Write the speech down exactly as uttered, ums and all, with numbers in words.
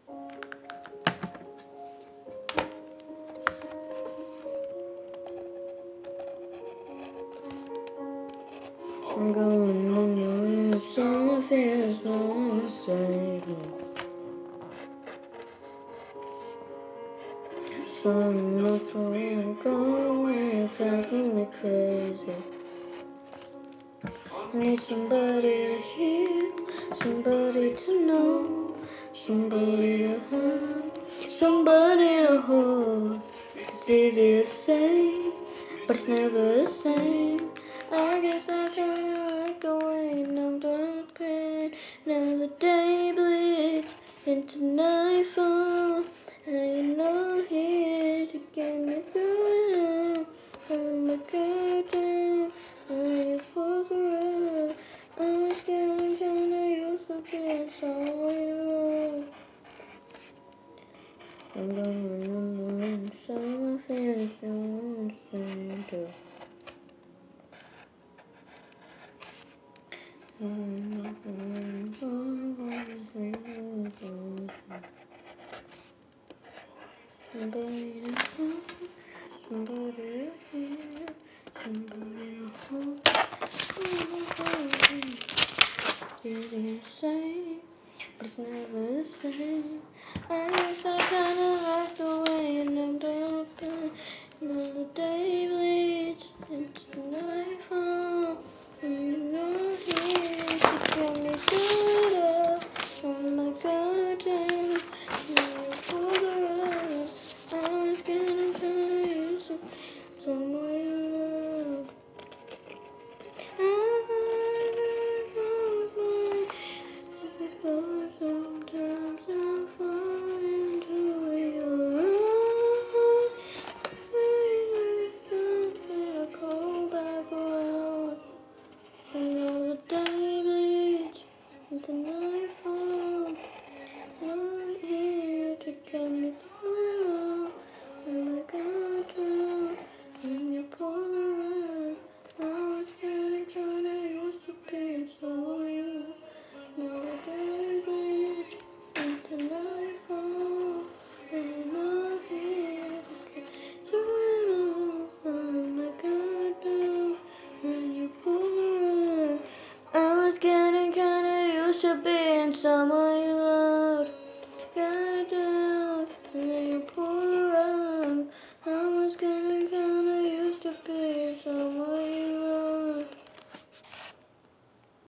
I'm going on your summer feels no one to save me. Some of you go away, driving me crazy. I need somebody to hear, somebody to know, somebody to hurt, somebody to hold. It's easy to say, but it's never the same. I guess I kinda like the way I'm done pain. Now the day bleeds into nightfall, and you're not here to get me through it. I'm a curtain, and you fall through. I was getting kinda used to being someone. I'm going on the summer feels you want to. Somebody to hold, somebody to hear, somebody to hold, somebody to say, but it's never the same. I guess I kinda like the way I'm done. Another day bleeds into nightfall, and you're not here to get me through it. Oh my God, damn, you're for the rest. I was getting kinda used to somewhere. Sometimes I fall into your arms, I call back around. Another day bleeds into nightfall. Not here to get me through. And I got down when you pulled around. I was getting kinda used to being so you. Now the day bleeds into nightfall. And you're not here to get through. And I got down when you pulled around. I was getting kinda used to being someone you love.